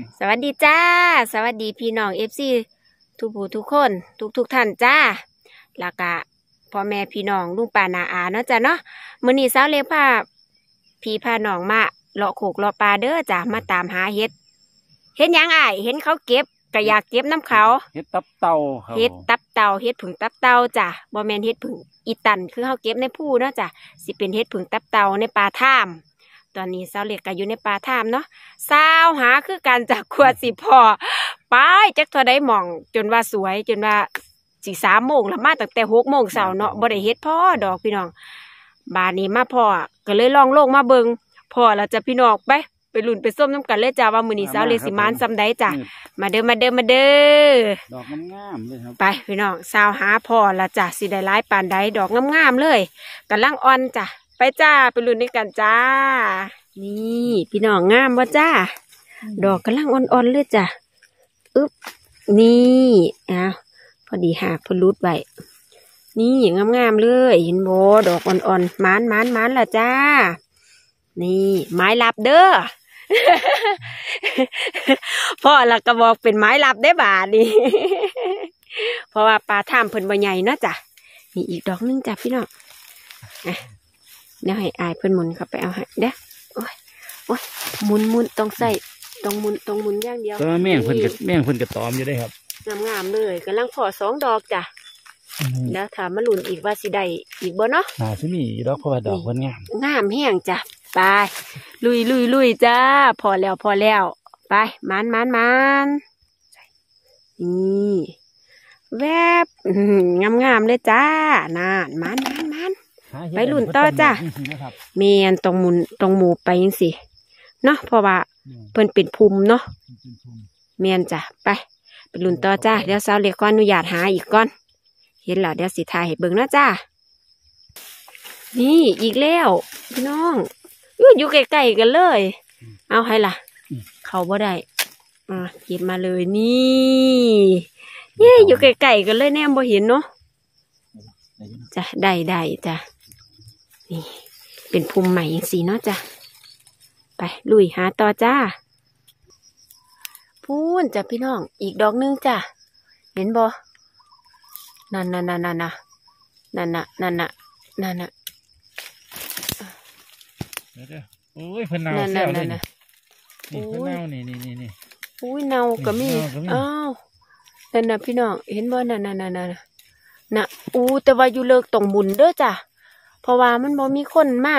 สวัสดีจ้าสวัสดีพี่น้องFCทุกผู้ทุกคนทุกท่านจ้าแล้วก็พ่อแม่พี่น้องลุงป้าน้าอาเนาะจ้าเนาะมื้อนี้สาวเล็กพาพี่พาน้องมาเลาะโขกเลาะปลาเด้อจ้ามาตามหาเห็ดหยังอ้ายเห็นเขาเก็บก็อยากเก็บน้ำเขาเห็ดตับเต่าครับเห็ดตับเต่าเห็ดผึ่งตับเต่าจ้าบ่แม่นเห็ดผึ่งอีตันคือเขาเก็บในภูเนาะจ้าสิเป็นเห็ดผึ่งตับเต่าในป่าท่ามตอนนี้สาวเล็กก็อยู่ในป่าท่ามเนาะสาวหาคือการจากขวดสิพ่อไปจักเท่าใดหม่องจนว่าสวยจนว่าสิ3 โมงแล้วมาตั้งแต่6 โมงเช้าเนาะบ่ได้เฮ็ดพ่อดอกพี่น้องบาดนี้มาพ่อก็เลยลองลงมาเบิ่งพ่อแล้วจะพี่น้องไปลุ้นไปส้มน้ำกันเลยจ้าว่ามื้อนี้สาวเล็กสิมานซำใดจ้ะมาเด้อดอกงามๆเลยครับไปพี่น้องสาวหาพ่อละจ้ะสิได้หลายปานใดดอกงามๆเลยกำลังอ่อนจ้ะไปจ้าไปลุ้นด้วยกันจ้านี่พี่น้องงามบ่จ้าดอกกำลังอ่อนๆเลยจ้ะอึ๊บนี่พอดีหากพอรุดไว้นี่งามๆเลยเห็นโบดอกอ่อนๆมันละจ้านี่ไม้ลับเด้อ พ่อละก็บอกเป็นไม้ลับได้บาดนี่ เพราะว่าปลาท่ามเพิ่นบ่ใหญ่เนาะจ้ะนี่อีกดอกนึงจ้ะพี่น้องเดี๋ยวให้อายเพิ่นหมุนเข้าไปเอาให้เด้อโอ้ยหมุนต้องใส่ต้องหมุนอย่างเดียวก็แม่งเพิ่นกระตอมอยู่ได้ครับงามเลยกำลังพอ2 ดอกจ้ะแล้วถามมาลุ้นอีกว่าสิได้อีกบ่เนาะสิมีดอกเพราะว่าดอกเพิ่นงามแห้งจ้ะไปลุยจ้าพอแล้วไปมันนี่แวบงามเลยจ้านานมันไปลุ้นต่อจ้าเมียนตรงหมูไปยังสิเนาะเพราะว่าเพิ่นเป็นภูมิเนาะเมียนจ้ะไปลุ้นต่อจ้าเดี๋ยวสาวเล็กขออนุญาตหาอีกก่อนเห็นแล้วเดี๋ยวสิถ่ายให้เบิ่งนะจ้านี่อีกแล้วพี่น้องอยู่ใกล้ๆกันเลยเอาให้ล่ะเขาบ่ได้เก็บมาเลยนี่อยู่ใกล้ๆกันเลยแน่บ่เห็นเนาะจ้ะได้จ้ะนี่เป็นภูมิใหม่อย่างสีเนาะจ้ะไปลุยหาต่อจ้าพูนจ้ะพี่น้องอีกดอกนึงจ้ะเห็นบ่นั่นโอ้ยเพิ่นเน่าเสียวเลยนี่เพิ่นเน่านี่อุ้ยเน่าก็มีอ้าวนั่นน่ะพี่น้องเห็นบ่นั่นน่ะแต่ว่าอยู่เลิกต้องหมุนเด้อจ้ะเพราะว่ามันบ่มีคนมา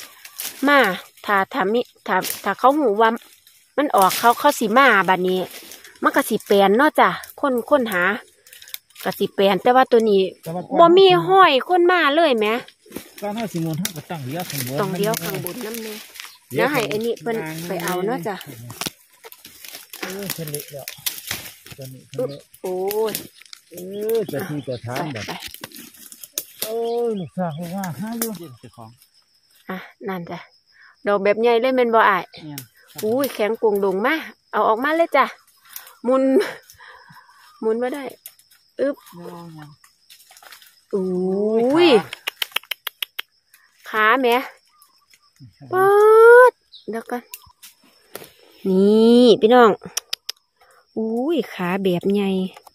ถ้าเขาหูว่ามันออกเขาสิมาบัดนี้มันก็สิแปลนเนาะจ้ะคนหากสิแปลนแต่ว่าตัวนี้บ่มีห้อยคนมาเลยแหมการให้สิมนต์ก็ตั้งเดียวข้างบนน้ำเนี่ยเดี๋ยวให้อันนี้เพิ่นไปเอาเนาะจ้ะเพิ่นเละแล้วตัวนี้โอ้ยจะที่จะทานแบบโอ้ยลูกสาวว่าหาอยู่เจ้าของนั่นจ้ะดอกแบบใหญ่เลยแม่นบ่อ้ายอุ้ยแข็งกวงดงมาเอาออกมาเลยจ้ะหมุนมาได้อึ๊บอุ้ยขาแม่ป๊อดเดี๋ยวกันนี่พี่น้องอุ้ยขาแบบใหญ่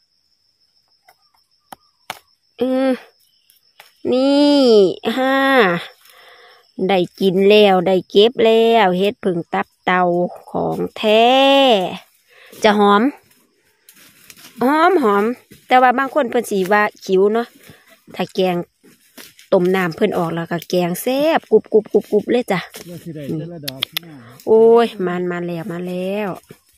นี่ได้กินแล้วได้เก็บแล้วเฮ็ดผึ่งตับเต่าของแท้จะหอมแต่ว่าบางคนเพิ่นสิว่าขิวเนาะถ้าแกงต้มน้ำเพิ่นออกแล้วก็แกงแซ่บกรุบเลยจ้ะโอ้ยมาแล้ว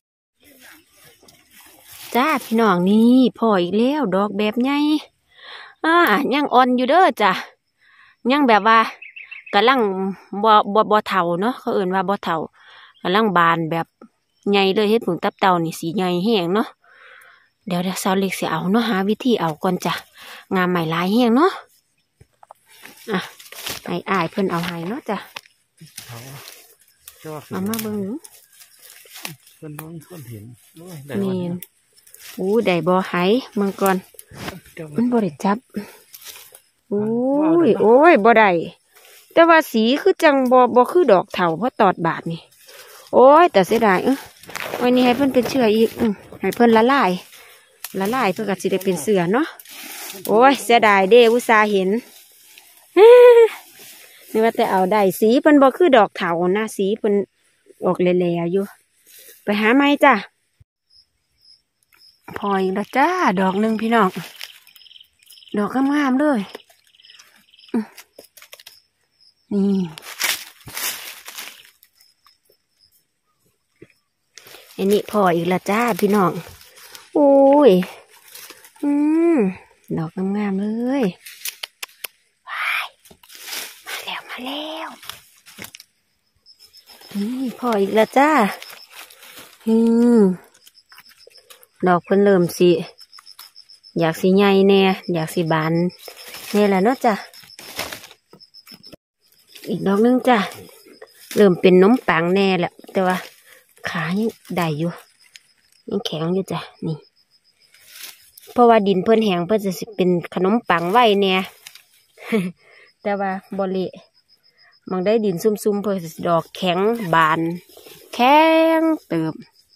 จ้าพี่น้องนี่พออีกแล้วดอกแบบใหญ่ยังอ่อนอยู่เด้อจ้ะยังแบบว่ากำลังบ่เฒ่าเนาะเขาเอิ้นว่าบ่เฒ่ากำลังบานแบบใหญ่เลยเฮ็ดผึ่งตับเต่านี่สีใหญ่แห้งเนาะเดี๋ยวสาวเล็กสิเอาเนาะหาวิธีเอาก่อนจ้ะงามใหม่หลายแห้งเนาะให้อายเพิ่นเอาให้เนาะจ้ะเอามาเบิ่งเพิ่นมีคนเห็นนี่ได้บ่ไหเมืองก่อนมันบ่ได้จับโอ้ยบ่ได้แต่ว่าสีคือจังบ่คือดอกเถาเพราะตอดบาดนี่โอ้ยแต่เสียดายวันนี้ให้เพิ่นเป็นเชื้ออีกให้เพิ่นละลายเพื่อก็สิได้เป็นเสือเนาะโอ้ยเสียดายเด้อุตส่าห์เห็นนึกว่าแต่เอาได้สีเพิ่นบ่คือดอกเถานะสีเพิ่นออกแหล่ๆอยู่ไปหาไม้จ้ะพออีกแล้วจ้าดอกหนึ่งพี่น้องดอกงามๆเลยนี่อันนี้พออีกแล้วจ้าพี่น้องโอ้ยดอกงามๆเลยมาแล้วนี่พออีกแล้วจ้าดอกเพิ่นเริ่มสิอยากสีใหญ่แน่อยากสีบานแน่แหละเนาะจ้ะอีกดอกนึงจ้ะเริ่มเป็นนมปังแน่แหละแต่ว่าขายังได้อยู่ยังแข็งอยู่จ้ะนี่เพราะว่าดินเพิ่นแห้งเพิ่นจะสิเป็นขนมปังไว้แน่ แต่ว่าบ่เละมองได้ดินซุ่มๆเพิ่นจะดอกแข็งบานแข็งเติม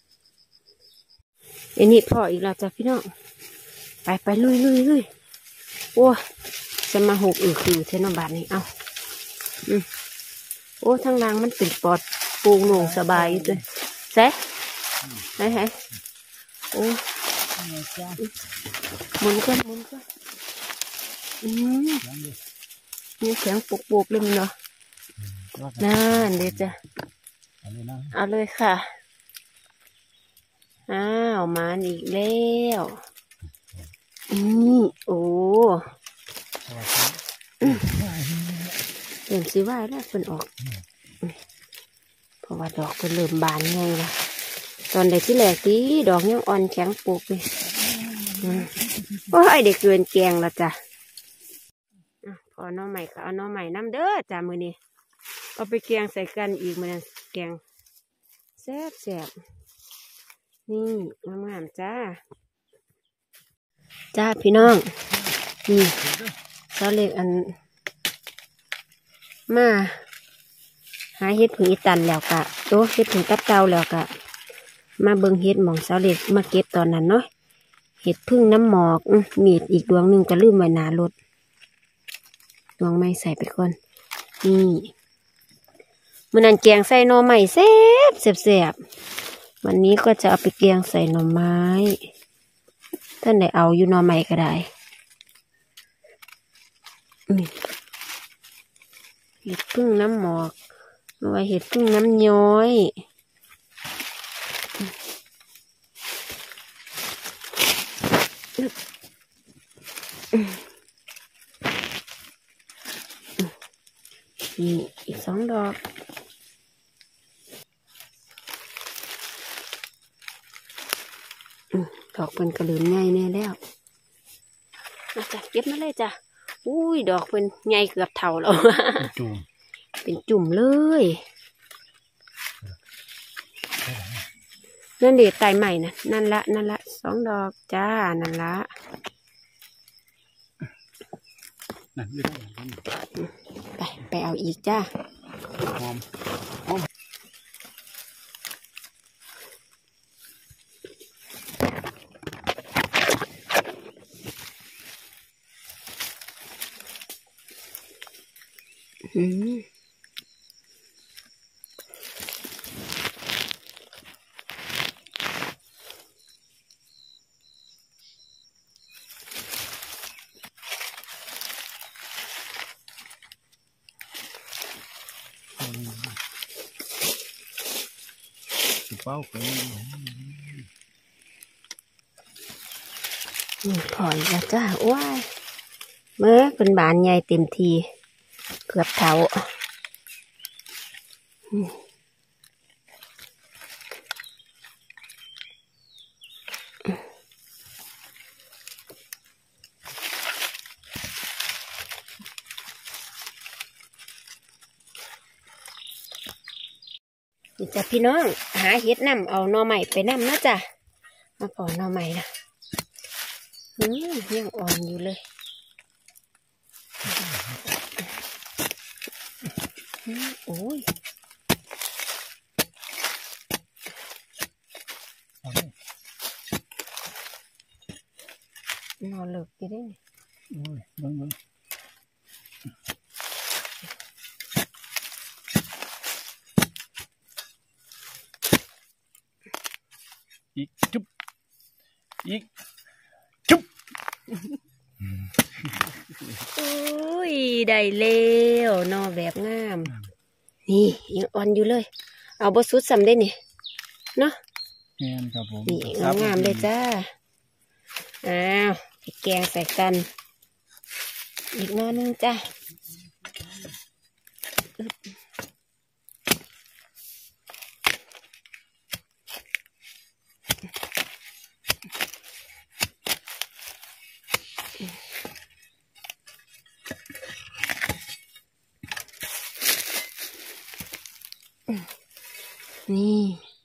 อันนี้พออีกแล้วจ้ะพี่น้องไปลุยโอ้จะมาหกคือเทนบาทนี่เอาโอ้ทางล่างมันเป็นปอดปูโล่งสบายเลยแซ่ไหนโอ้หมุนกันนี่แข็งปุกเลยมั้ยเนาะนั่นเดี๋ยวจะเอาเลยค่ะอ้าวมาอีกแล้วโอ้เริ่มสิว่าแล้วเพิ่นออกเพราะว่าดอกเพิ่นเริ่มบานไงล่ะตอนใดที่แรกที่ดอกยังอ่อนแข็งปุกเลยโอ้ยเด็กเกินแกงแล้วจ้ะพอน้องใหม่ค่ะเอาน้องใหม่น้ำเด้อจ้ะมือนี้เอาไปแกงใส่กันอีกมือนี้แกงแซ่บนี่งามๆจ้าพี่น้องนี่เสาเล็กอันมาหาเห็ดผึ่งอีตันแล้วกะโตเห็ดผึ่งตับเตาแล้วกะมาเบิ่งเห็ดหมองเสาเล็กมาเก็บตอนนั้นเนาะเห็ดพึ่งน้ำหมอกมีดอีกดวงหนึ่งก็ลืมไว้หน้ารถดวงไม้ใส่ไปก่อนนี่มื้อนั้นแกงใส่หน่อไม้แซ่บวันนี้ก็จะเอาไปแกงใส่หน่อไม้ท่านได้เอาอยู่หน่อไม้ก็ได้เห็ดพึ่งน้ำหมอกเอาไว้เห็ดพึ่งน้ำย้อยนี่อีก2 ดอกดอกเป็นกระเหลือใหญ่แน่แล้วมาจ้ะเก็บมาเลยจ้ะอุ้ยดอกเป็นใหญ่เกือบเท่าแล้วเป็นจุ่มเลยนั่นเด็ดไตใหม่นะนั่นละ2 ดอกจ้านั่นละไปเอาอีกจ้าเป้าไปพออีกแล้วจ้าว้ายเมื่อเป็นบานใหญ่เต็มทีเกือบเท่านี่จ้ะพี่น้องหาเห็ดนำเอาหน่อใหม่ไปนำนะจ้ะมาขอหน่อใหม่นะยังอ่อนอยู่เลยโอ้ยนอนเลิกอยู่ได้นี่โอ้ยเบิ่งอีกจุ๊บอีกจุ๊บอุ้ยได้แล้วนอแบบงามนี่ยังอ่อนอยู่เลย เอาบสุดซ้ำได้นี่เนาะแม่นครับผมนี่งามๆเลยจ้าอ้าวไปแกงใส่กัน อีกนอนึงจ้านี่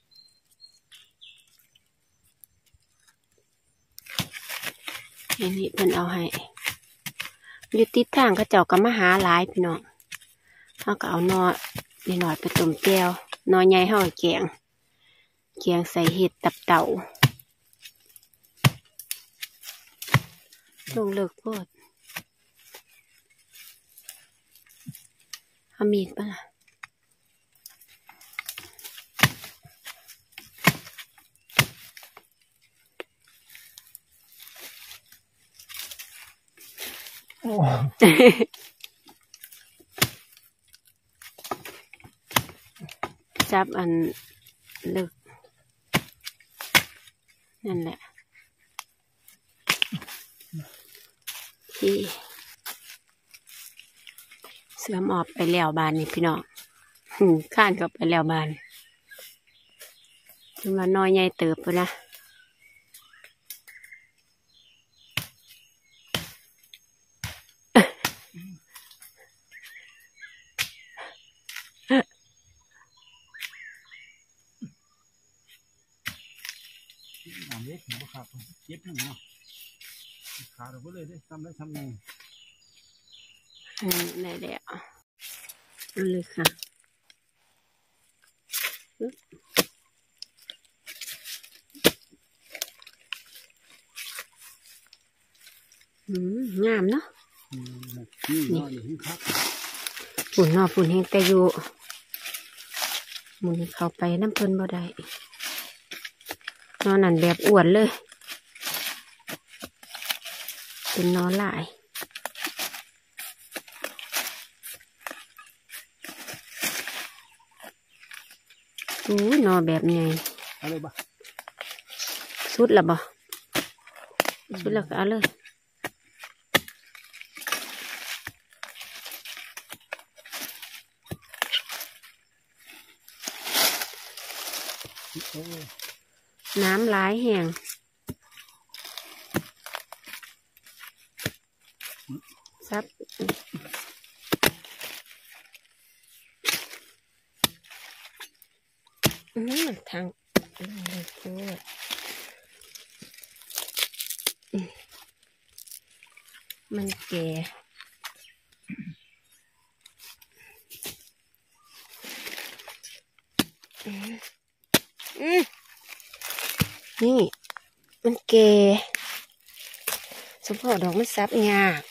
นี่เพิ่นเอาให้อยู่ติดทางเขาเจ้าก็มาหาหลายพี่น้องเขาก็เอานอนี่หน่อยไปต้มแก้วนอใหญ่เฮาให้แกงใส่เห็ดตับเต่าลงเลิกโพดเอามีดป่ะล่ะโอ้จับอันเลิกนั่นแหละที่เสื่อมออกไปแล้วบานนี่พี่น้องข้านเข้าไปแล้วบานถึงว่านอยใหญ่เติบไปนะน้ำเล็กบ่ครับเจ็บจังเนาะขาดออกไปเลยเด้ซ้ำได้ซ้ำนี่ได้แล้วเอาเลยค่ะงามเนาะนี่นอนอยู่ครับฝุ่นนอฝุ่นแห้งแต่อยู่มึงเข้าไปน้ำเพิ่นบ่ได้นอนนั่นแบบอ้วนเลยเป็นนอนหลายนอนแบบไงอะไรบ้าสุดละบ่สุดแล้วก็เอาเลยน้ำหลายแห้งซับทางเลยพูดมันแก่นี่มันแก่สมพอดอกมันซับยาก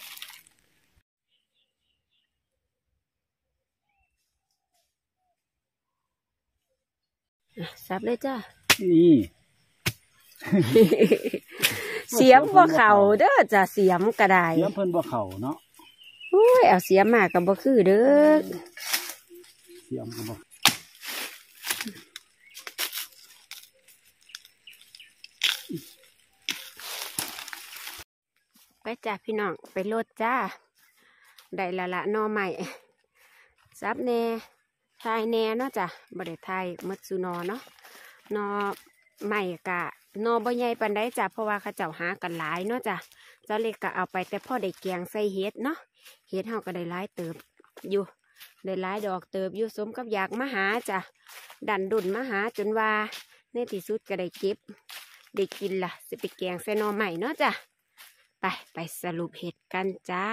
ซับเลยจ้านี่เสียมบ่เข่าเด้อจ้ะเสียมกระไดเสียมเพิ่นบ่เข้าเนาะอุ้ยเอาเสียมมากกับบ่คือเด้อเสียมก็บ่ไปจ้าพี่น้องไปโลดจ้าได้ละนอใหม่ซับแน่ทายแน่เนาะจ้ะบ่ได้ทายมัดซูนอเนาะนอใหม่กะนอบ่ใหญ่ปานใดจ้ะเพราะว่าเขาเจ้าหากันหลายเนาะจ้ะเจ้าเล็กก็เอาไปแต่พ่อได้แกงใส่เฮ็ดเนาะเฮ็ดเฮาก็ได้หลายเติบอยู่ได้หลายดอกเติบอยู่สมกับอยากมาหาจ้ะดันดุนมาหาจนว่าในที่สุดก็ได้เก็บได้กินล่ะสิไปแกงใส่นอใหม่เนาะจ้ะไปสรุปเห็ดกันจ้า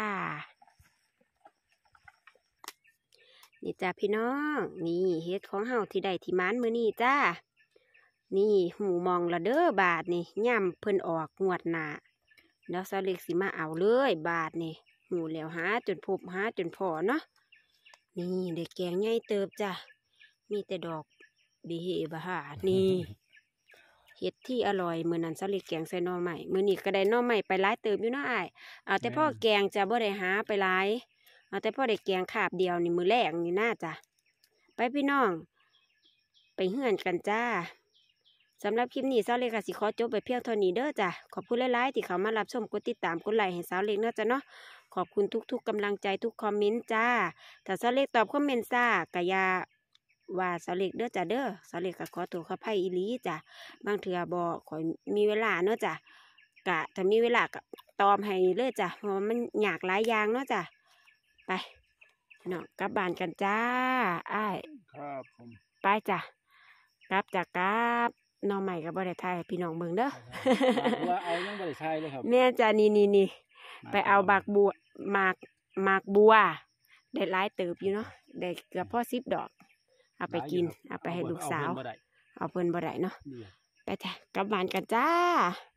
นี่จ้าพี่น้องนี่เห็ดของเฮาที่ใดที่มันมื้อนี้จ้านี่หูมองละเด้อบาทนี่ย่ำเพิ่นออกงวดหน้าเดี๋ยวสาวเล็กสิมาเอาเลยบาทนี่หูแล้วหาจนพบหาจนพอเนาะนี่เด็กแกงใหญ่เติบจ้ะมีแต่ดอกดีเฮบะฮานี่เห็ดที่อร่อยมื้อนั้นสาวเล็กแกงใส่หน่อไม้มื้อนี้ก็ได้หน่อไม้ไปหลายเติบอยู่เนาะอ้ายเอาแต่พ่อแกงจะบ่ได้หาไปหลายเอาแต่พ่อได้แกงคาบเดียวนี่มื้อแรกนี่น่าจ้ะไปพี่น้องไปเฮือนกันจ้าสำหรับคลิปนี้สาวเล็กก็สิขอจบไปเพียงเท่านี้เด้อจ้ะขอบคุณหลายๆที่เข้ามารับชมกดติดตามกดไลค์ให้สาวเล็กเนาะจ้ะเนาะขอบคุณทุกๆกำลังใจทุกคอมเมนต์จ้าถ้าสาวเล็กตอบคอมเมนต์ซ่ากะยาว่าสาวเล็กเด้อจ้ะเด้อสาวเล็กก็ขอตัวขออภัยอีหลีจ้ะบางเทื่อบ่ค่อยมีเวลาเนาะจ้ะกะถ้ามีเวลาก็ตอบให้เลยจ้ะเพราะว่ามันยากหลายอย่างเนาะจ้ะไปเนาะกลับบ้านกันจ้าอ้ายครับผมไปจ้ะกลับจากกลับน้องใหม่กับบ่ได้ทายให้พี่น้องเบิ่งเด้อว่าเอายังบ่ได้ใช้เลยครับแม่จ้ะนี่ไปเอาบักบัวหมากบัวได้หลายเติบอยู่เนาะได้เกือบพอ10 ดอกเอาไปกินเอาไปให้ลูกสาวเอาเพิ่นบ่ได้เนาะไปจ้ะกลับบ้านกันจ้า